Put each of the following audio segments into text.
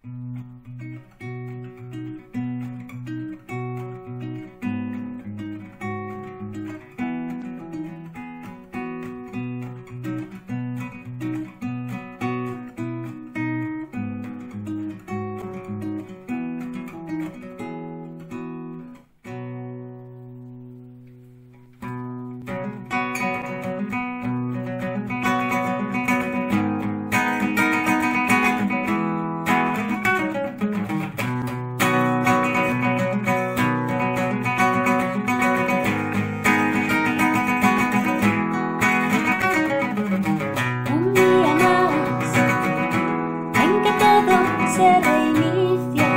Se reinicia,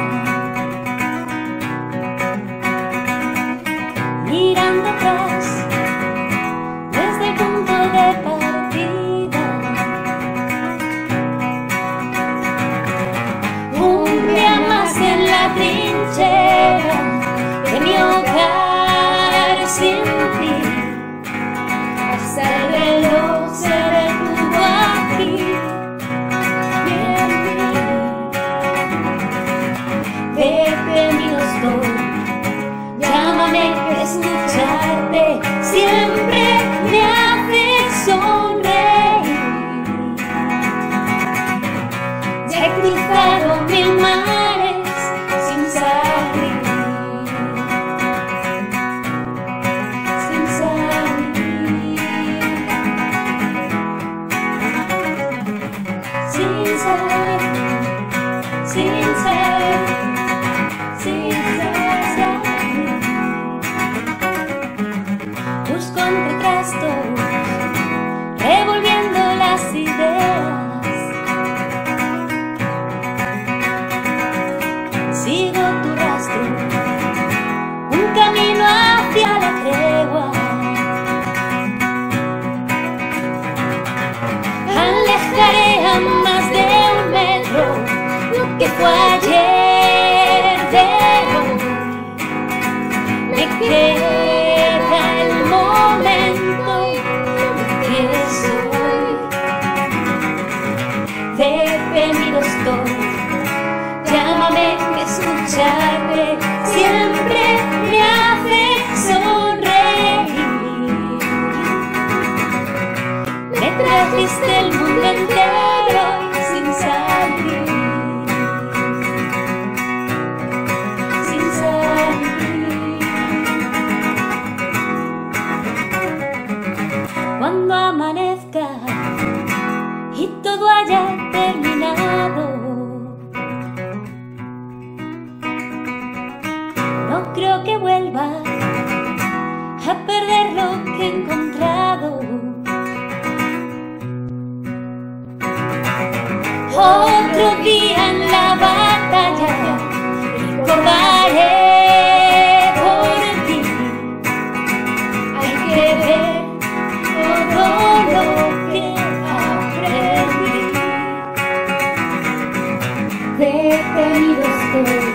mirando atrás desde el punto de partida. Un día más en la trinchera de mi hogar sin ti, hasta el reloj se detuvo aquí. Detenidos todos, llámame que escucharte siempre me hace sonreír. Ya he cruzado 1000 mares sin salir, sin salir, sin salir, sin salir. Busco entre trastos, revolviendo las ideas. Sigo tu rastro, un camino hacia la tregua. Alejaré a más de 1 metro lo que fue ayer de hoy. Me queda el momento que soy. Detenido estoy, llámame que escucharte siempre me hace sonreír. Me trajiste el mundo entero sin salir. Cuando amanezca y todo haya terminado, no creo que vuelva a perder lo que he encontrado. Otro día en la batalla recordaré por ti. Hay que ver todo lo que aprendí. Detenido estoy.